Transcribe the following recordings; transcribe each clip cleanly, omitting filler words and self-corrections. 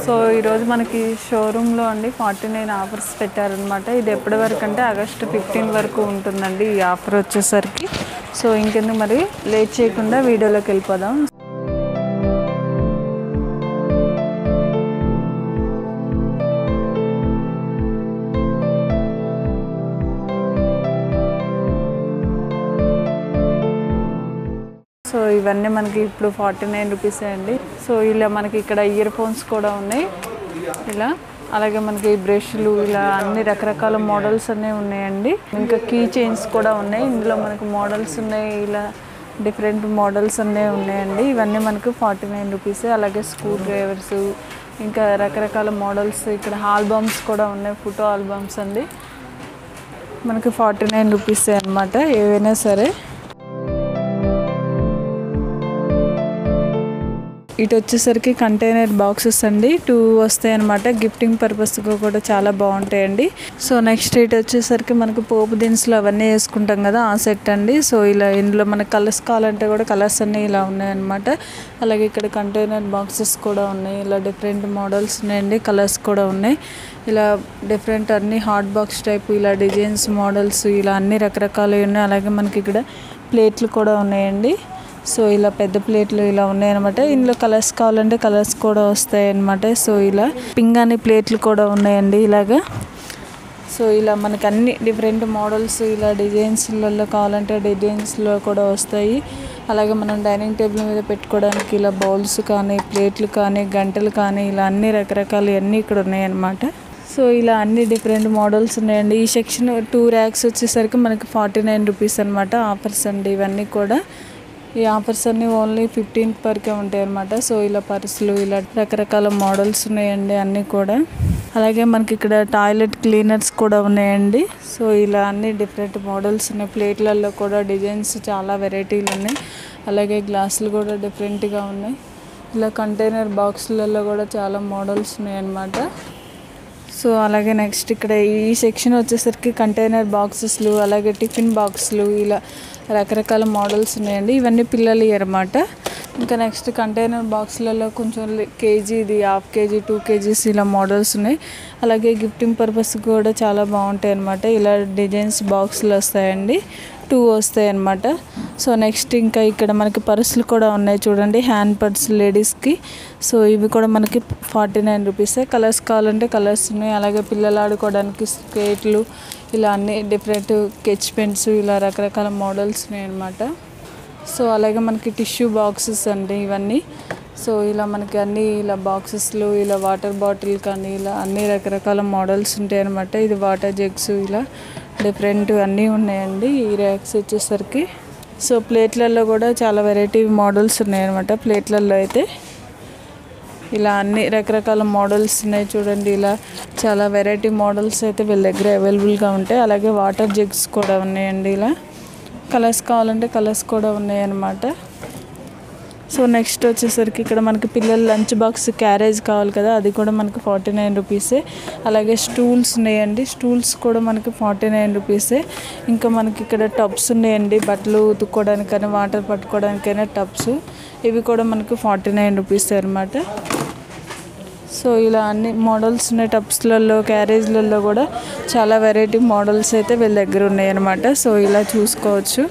So ఈరోజు మనకి షోరూంలో అండి 49 ఆఫర్స్ పెట్టారనమాట. ఇది ఎప్పటి వరకు అంటే ఆగస్టు 15 వరకు ఉంటుందండి ఈ ఆఫర్ వచ్చేసరికి. సో ఇంకెందుకు మరి లేట్ చేయకుండా వీడియోలోకి వెళ్ళిపోదాం. సో ఇవన్నీ మనకి ఇప్పుడు 49 రూపీసే అండి. సో ఇలా మనకి ఇక్కడ ఇయర్ ఫోన్స్ కూడా ఉన్నాయి ఇలా, అలాగే మనకి బ్రష్లు ఇలా అన్ని రకరకాల మోడల్స్ అన్నీ ఉన్నాయండి. ఇంకా కీ చైన్స్ కూడా ఉన్నాయి, ఇందులో మనకు మోడల్స్ ఉన్నాయి, ఇలా డిఫరెంట్ మోడల్స్ అన్నీ ఉన్నాయండి. ఇవన్నీ మనకు 49 రూపీసే. అలాగే స్క్రూ డ్రైవర్స్, ఇంకా రకరకాల మోడల్స్, ఇక్కడ ఆల్బమ్స్ కూడా ఉన్నాయి, ఫోటో ఆల్బమ్స్ అండి. మనకి 49 రూపీసే అనమాట ఏవైనా సరే. ఇటు వచ్చేసరికి కంటైనర్ బాక్సెస్ అండి 2 వస్తాయి అనమాట. గిఫ్టింగ్ పర్పస్గా కూడా చాలా బాగుంటాయండి. సో నెక్స్ట్ ఇటు వచ్చేసరికి మనకు పోపు దినుసులు అవన్నీ వేసుకుంటాం కదా, ఆ సెట్ అండి. సో ఇలా ఇందులో మనకు కలర్స్ కావాలంటే కూడా కలర్స్ అన్నీ ఇలా ఉన్నాయన్నమాట. అలాగే ఇక్కడ కంటైనర్ బాక్సెస్ కూడా ఉన్నాయి, ఇలా డిఫరెంట్ మోడల్స్ ఉన్నాయండి, కలర్స్ కూడా ఉన్నాయి. ఇలా డిఫరెంట్ అన్ని హాట్ బాక్స్ టైప్ ఇలా డిజైన్స్ మోడల్స్ ఇలా అన్ని రకరకాలు ఉన్నాయి. అలాగే మనకి ఇక్కడ ప్లేట్లు కూడా ఉన్నాయండి. సో ఇలా పెద్ద ప్లేట్లు ఇలా ఉన్నాయన్నమాట. ఇందులో కలర్స్ కావాలంటే కలర్స్ కూడా వస్తాయి అన్నమాట. సో ఇలా పింగాణి ప్లేట్లు కూడా ఉన్నాయండి ఇలాగా. సో ఇలా మనకి అన్ని డిఫరెంట్ మోడల్స్ ఇలా డిజైన్స్లలో కావాలంటే డిజైన్స్లో కూడా వస్తాయి. అలాగే మనం డైనింగ్ టేబుల్ మీద పెట్టుకోవడానికి ఇలా బౌల్స్ కానీ, ప్లేట్లు కానీ, గంటలు కానీ ఇలా అన్ని రకరకాలు అన్నీ ఇక్కడ ఉన్నాయన్నమాట. సో ఇలా అన్ని డిఫరెంట్ మోడల్స్ ఉన్నాయండి. ఈ సెక్షన్ 2 ర్యాక్స్ వచ్చేసరికి మనకి 49 రూపీస్ అనమాట. ఆఫర్స్ అండి ఇవన్నీ కూడా. ఈ ఆఫర్స్ అన్నీ ఓన్లీ 15th వరకే ఉంటాయి అన్నమాట. సో ఇలా పర్సులు ఇలా రకరకాల మోడల్స్ ఉన్నాయండి అన్నీ కూడా. అలాగే మనకి ఇక్కడ టాయిలెట్ క్లీనర్స్ కూడా ఉన్నాయండి. సో ఇలా అన్ని డిఫరెంట్ మోడల్స్ ఉన్నాయి. ప్లేట్లలో కూడా డిజైన్స్ చాలా వెరైటీలు ఉన్నాయి. అలాగే గ్లాసులు కూడా డిఫరెంట్గా ఉన్నాయి. ఇలా కంటైనర్ బాక్సులలో కూడా చాలా మోడల్స్ ఉన్నాయి అన్నమాట. సో అలాగే నెక్స్ట్ ఇక్కడ ఈ సెక్షన్ వచ్చేసరికి కంటైనర్ బాక్సెస్లు, అలాగే టిఫిన్ బాక్సులు ఇలా రకరకాల మోడల్స్ ఉన్నాయండి. ఇవన్నీ పిల్లలు అన్నమాట. ఇంకా నెక్స్ట్ కంటైనర్ బాక్స్లలో కొంచెం కేజీది, హాఫ్ కేజీ, 2 kgs ఇలా మోడల్స్ ఉన్నాయి. అలాగే గిఫ్టింగ్ పర్పస్ కూడా చాలా బాగుంటాయి అన్నమాట. ఇలా డిజైన్స్ బాక్సులు వస్తాయండి, 2 వస్తాయి అన్నమాట. సో నెక్స్ట్ ఇంకా ఇక్కడ మనకి పర్సులు కూడా ఉన్నాయి చూడండి, హ్యాండ్ పర్స్ లేడీస్కి. సో ఇవి కూడా మనకి 49 రూపీసే. కలర్స్ కావాలంటే కలర్స్ ఉన్నాయి. అలాగే పిల్లలు ఆడుకోవడానికి స్కేట్లు ఇలా అన్ని డిఫరెంట్ స్కెచ్ పెన్స్ ఇలా రకరకాల మోడల్స్ ఉన్నాయి అన్నమాట. సో అలాగే మనకి టిష్యూ బాక్సెస్ అండి ఇవన్నీ. సో ఇలా మనకి అన్ని ఇలా బాక్సెస్లో ఇలా వాటర్ బాటిల్ కానీ ఇలా అన్ని రకరకాల మోడల్స్ ఉంటాయి అన్నమాట. ఇది వాటర్ జగ్స్ ఇలా డిఫరెంట్ అన్నీ ఉన్నాయండి ఈ ర్యాక్స్ వచ్చేసరికి. సో ప్లేట్లలో కూడా చాలా వెరైటీ మోడల్స్ ఉన్నాయన్నమాట. ప్లేట్లలో అయితే ఇలా అన్ని రకరకాల మోడల్స్ ఉన్నాయి చూడండి. ఇలా చాలా వెరైటీ మోడల్స్ అయితే వీళ్ళ దగ్గర అవైలబుల్గా ఉంటాయి. అలాగే వాటర్ జగ్స్ కూడా ఉన్నాయండి. ఇలా కలర్స్ కావాలంటే కలర్స్ కూడా ఉన్నాయన్నమాట. సో నెక్స్ట్ వచ్చేసరికి ఇక్కడ మనకి పిల్లల లంచ్ బాక్స్ క్యారేజ్ కావాలి కదా, అది కూడా మనకి 49 రూపీసే. అలాగే స్టూల్స్ ఉన్నాయండి, స్టూల్స్ కూడా మనకి 49 రూపీసే. ఇంకా మనకి ఇక్కడ టబ్స్ ఉన్నాయండి, బట్టలు ఉతుక్కోవడానికైనా వాటర్ పట్టుకోవడానికైనా టబ్స్. ఇవి కూడా మనకి 49 రూపీసే అనమాట. సో ఇలా అన్ని మోడల్స్ ఉన్నాయి. టబ్స్లలో, క్యారేజ్లలో కూడా చాలా వెరైటీ మోడల్స్ అయితే వీళ్ళ దగ్గర ఉన్నాయి అన్నమాట. సో ఇలా చూసుకోవచ్చు.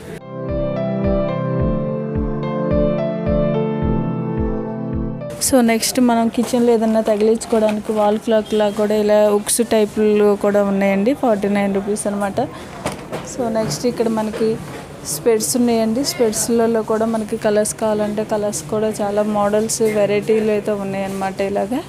సో నెక్స్ట్ మనం కిచెన్లో ఏదన్నా తగిలించుకోవడానికి వాల్ క్లాక్ లా కూడా ఇలా ఉక్స్ టైపులు కూడా ఉన్నాయండి, 49 రూపీస్ అనమాట. సో నెక్స్ట్ ఇక్కడ మనకి స్పెడ్స్ ఉన్నాయండి. స్పెడ్స్లలో కూడా మనకి కలర్స్ కావాలంటే కలర్స్ కూడా చాలా మోడల్స్ వెరైటీలు అయితే ఉన్నాయన్నమాట ఇలాగా.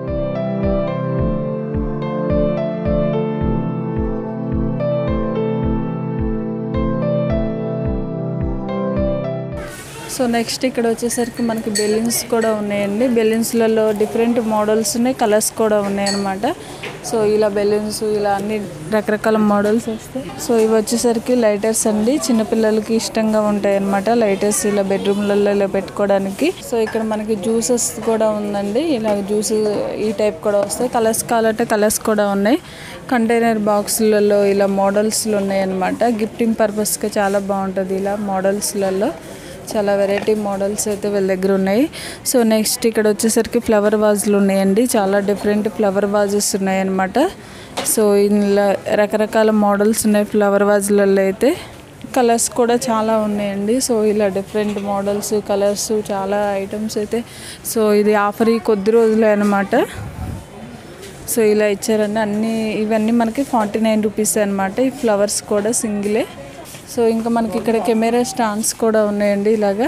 సో నెక్స్ట్ ఇక్కడ వచ్చేసరికి మనకి బెలూన్స్ కూడా ఉన్నాయండి. బెలూన్స్లలో డిఫరెంట్ మోడల్స్ ఉన్నాయి, కలర్స్ కూడా ఉన్నాయన్నమాట. సో ఇలా బెలూన్స్ ఇలా అన్ని రకరకాల మోడల్స్ వస్తాయి. సో ఇవి వచ్చేసరికి లైటర్స్ అండి, చిన్నపిల్లలకి ఇష్టంగా ఉంటాయి అన్నమాట. లైటర్స్ ఇలా బెడ్రూమ్లలో ఇలా పెట్టుకోవడానికి. సో ఇక్కడ మనకి జ్యూసెస్ కూడా ఉందండి, ఇలా జ్యూస్ ఈ టైప్ కూడా వస్తాయి. కలర్స్ కావాలంటే కలర్స్ కూడా ఉన్నాయి. కంటైనర్ బాక్సులలో ఇలా మోడల్స్లు ఉన్నాయి అన్నమాట. గిఫ్టింగ్ పర్పస్గా చాలా బాగుంటుంది ఇలా మోడల్స్లలో. చాలా వెరైటీ మోడల్స్ అయితే వీళ్ళ దగ్గర ఉన్నాయి. సో నెక్స్ట్ ఇక్కడ వచ్చేసరికి ఫ్లవర్ వాజులు ఉన్నాయండి. చాలా డిఫరెంట్ ఫ్లవర్ వాజెస్ ఉన్నాయన్నమాట. సో ఇలా రకరకాల మోడల్స్ ఉన్నాయి ఫ్లవర్ వాజులలో అయితే. కలర్స్ కూడా చాలా ఉన్నాయండి. సో ఇలా డిఫరెంట్ మోడల్స్, కలర్స్, చాలా ఐటమ్స్ అయితే. సో ఇది ఆఫర్ కొద్ది రోజులే అనమాట. సో ఇలా ఇచ్చారండి. ఇవన్నీ మనకి 49 రూపీస్ అనమాట. ఈ ఫ్లవర్స్ కూడా సింగిలే. సో ఇంకా మనకి ఇక్కడ కెమెరా స్టాండ్స్ కూడా ఉన్నాయండి ఇలాగా.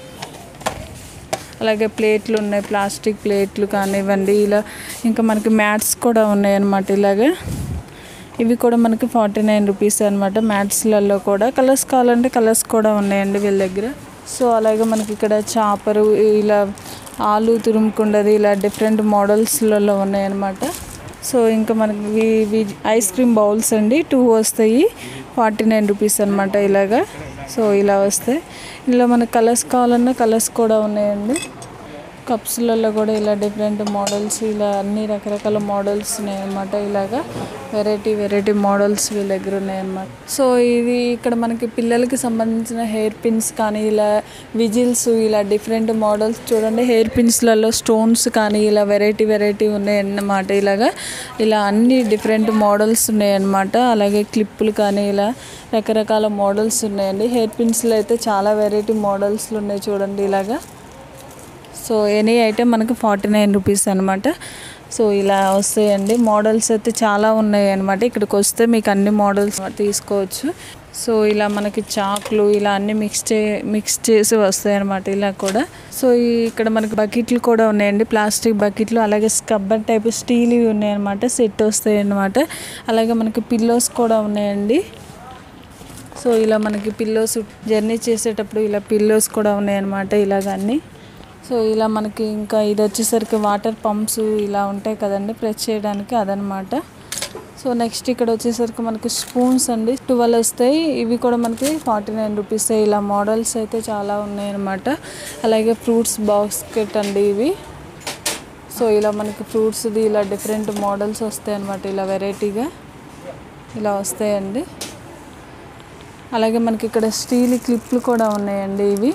అలాగే ప్లేట్లు ఉన్నాయి, ప్లాస్టిక్ ప్లేట్లు కానివ్వండి. ఇలా ఇంకా మనకి మ్యాట్స్ కూడా ఉన్నాయన్నమాట ఇలాగా. ఇవి కూడా మనకి 49 రూపీస్ అనమాట. మ్యాట్స్లలో కూడా కలర్స్ కావాలంటే కలర్స్ కూడా ఉన్నాయండి వీళ్ళ దగ్గర. సో అలాగే మనకి ఇక్కడ చాపరు, ఇలా ఆలు తురుముకుండది, ఇలా డిఫరెంట్ మోడల్స్లలో ఉన్నాయన్నమాట. సో ఇంకా మనకి ఐస్ క్రీమ్ బౌల్స్ అండి. 2 వస్తాయి, 49 రూపీస్ అనమాట ఇలాగా. సో ఇలా వస్తాయి. ఇలా మనకు కలర్స్ కావాలన్నా కలర్స్ కూడా ఉన్నాయండి. కప్స్లలో కూడా ఇలా డిఫరెంట్ మోడల్స్, ఇలా అన్ని రకరకాల మోడల్స్ ఉన్నాయన్నమాట. ఇలాగా వెరైటీ మోడల్స్ వీళ్ళ దగ్గర ఉన్నాయన్నమాట. సో ఇది ఇక్కడ మనకి పిల్లలకి సంబంధించిన హెయిర్ పిన్స్ కానీ, ఇలా విజిల్స్, ఇలా డిఫరెంట్ మోడల్స్ చూడండి. హెయిర్ పిన్స్లలో స్టోన్స్ కానీ ఇలా వెరైటీ ఉన్నాయన్నమాట. ఇలా అన్ని డిఫరెంట్ మోడల్స్ ఉన్నాయన్నమాట. అలాగే క్లిప్పులు కానీ ఇలా రకరకాల మోడల్స్ ఉన్నాయండి. హెయిర్ పిన్స్లో అయితే చాలా వెరైటీ మోడల్స్లు ఉన్నాయి చూడండి ఇలాగా. సో ఎనీ ఐటెం మనకి 49 రూపీస్ అనమాట. సో ఇలా వస్తాయండి. మోడల్స్ అయితే చాలా ఉన్నాయి అనమాట. ఇక్కడికి వస్తే మీకు అన్ని మోడల్స్ తీసుకోవచ్చు. సో ఇలా మనకి చాక్లు ఇలా అన్నీ మిక్స్ చేసి వస్తాయి అనమాట ఇలా కూడా. సో ఇక్కడ మనకి బకెట్లు కూడా ఉన్నాయండి, ప్లాస్టిక్ బకెట్లు. అలాగే స్క్రబ్బర్ టైప్ స్టీల్ ఉన్నాయన్నమాట. సెట్ వస్తాయి అన్నమాట. అలాగే మనకి పిల్లోస్ కూడా ఉన్నాయండి. సో ఇలా మనకి పిల్లోస్ జర్నీ చేసేటప్పుడు ఇలా పిల్లోస్ కూడా ఉన్నాయన్నమాట ఇలాగ అన్నీ. సో ఇలా మనకి ఇంకా ఇది వచ్చేసరికి వాటర్ పంప్స్ ఇలా ఉంటాయి కదండి ప్రెస్ చేయడానికి, అదనమాట. సో నెక్స్ట్ ఇక్కడ వచ్చేసరికి మనకి స్పూన్స్ అండి. 12 వస్తాయి. ఇవి కూడా మనకి 49 రూపీస్. ఇలా మోడల్స్ అయితే చాలా ఉన్నాయన్నమాట. అలాగే ఫ్రూట్స్ బాస్కెట్ అండి ఇవి. సో ఇలా మనకి ఫ్రూట్స్ది ఇలా డిఫరెంట్ మోడల్స్ వస్తాయి అన్నమాట. ఇలా వెరైటీగా ఇలా వస్తాయండి. అలాగే మనకి ఇక్కడ స్టీల్ క్లిప్లు కూడా ఉన్నాయండి ఇవి.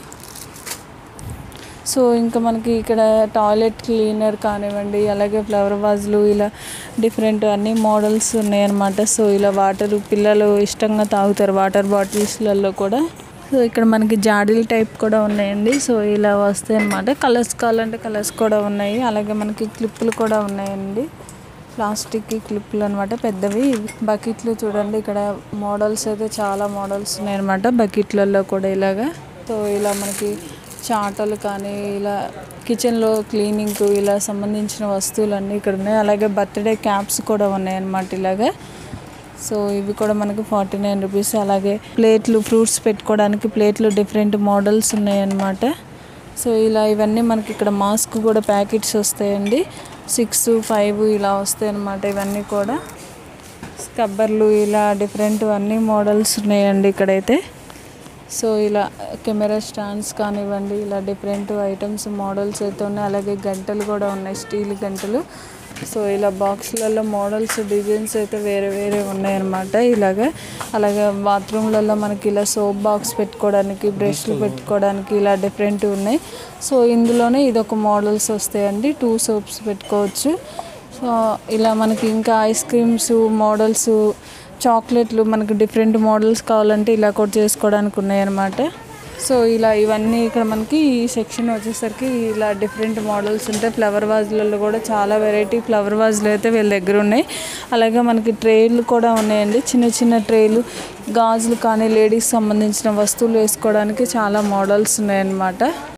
సో ఇంకా మనకి ఇక్కడ టాయిలెట్ క్లీనర్ కానివ్వండి, అలాగే ఫ్లవర్ వాజ్లు, ఇలా డిఫరెంట్ అన్ని మోడల్స్ ఉన్నాయన్నమాట. సో ఇలా పిల్లలు ఇష్టంగా తాగుతారు వాటర్ బాటిల్స్లలో కూడా. సో ఇక్కడ మనకి జాడీల టైప్ కూడా ఉన్నాయండి. సో ఇలా వస్తాయి అన్నమాట. కలర్స్ కావాలంటే కలర్స్ కూడా ఉన్నాయి. అలాగే మనకి క్లిప్పులు కూడా ఉన్నాయండి, ప్లాస్టిక్ క్లిప్పులు అనమాట పెద్దవి. బకెట్లు చూడండి. ఇక్కడ మోడల్స్ అయితే చాలా మోడల్స్ ఉన్నాయన్నమాట బకెట్లలో కూడా ఇలాగా. సో ఇలా మనకి చాటలు కానీ, ఇలా కిచెన్లో క్లీనింగ్కు ఇలా సంబంధించిన వస్తువులన్నీ ఇక్కడ ఉన్నాయి. అలాగే బర్త్డే క్యాప్స్ కూడా ఉన్నాయన్నమాట ఇలాగా. సో ఇవి కూడా మనకి 49 రూపీస్. అలాగే ప్లేట్లు, ఫ్రూట్స్ పెట్టుకోవడానికి ప్లేట్లు డిఫరెంట్ మోడల్స్ ఉన్నాయన్నమాట. సో ఇలా ఇవన్నీ మనకి ఇక్కడ మాస్క్ కూడా ప్యాకెట్స్ వస్తాయండి. 6, 5 ఇలా వస్తాయి అన్నమాట. ఇవన్నీ కూడా స్క్రబ్బర్లు ఇలా డిఫరెంట్ అన్ని మోడల్స్ ఉన్నాయండి ఇక్కడైతే. సో ఇలా కెమెరా స్టాండ్స్ కానివ్వండి, ఇలా డిఫరెంట్ ఐటమ్స్ మోడల్స్ అయితే ఉన్నాయి. అలాగే గంటలు కూడా ఉన్నాయి, స్టీల్ గంటలు. సో ఇలా బాక్స్లలో మోడల్స్ డిజైన్స్ అయితే వేరే ఉన్నాయన్నమాట ఇలాగా. అలాగే బాత్రూమ్లలో మనకి ఇలా సోప్ బాక్స్ పెట్టుకోవడానికి, బ్రష్లు పెట్టుకోవడానికి ఇలా డిఫరెంట్ ఉన్నాయి. సో ఇందులోనే ఇదొక మోడల్స్ వస్తాయండి. 2 సోప్స్ పెట్టుకోవచ్చు. సో ఇలా మనకి ఇంకా ఐస్ క్రీమ్స్ మోడల్స్, చాక్లెట్లు మనకి డిఫరెంట్ మోడల్స్ కావాలంటే ఇలా కూడా చేసుకోవడానికి ఉన్నాయన్నమాట. సో ఇలా ఇవన్నీ ఇక్కడ మనకి ఈ సెక్షన్ వచ్చేసరికి ఇలా డిఫరెంట్ మోడల్స్ ఉంటాయి. ఫ్లవర్ వాజ్లలో కూడా చాలా వెరైటీ ఫ్లవర్ వాజ్లు అయితే వీళ్ళ దగ్గర ఉన్నాయి. అలాగే మనకి ట్రేలు కూడా ఉన్నాయండి, చిన్న ట్రేలు, గాజులు కానీ లేడీస్ సంబంధించిన వస్తువులు వేసుకోవడానికి చాలా మోడల్స్ ఉన్నాయన్నమాట.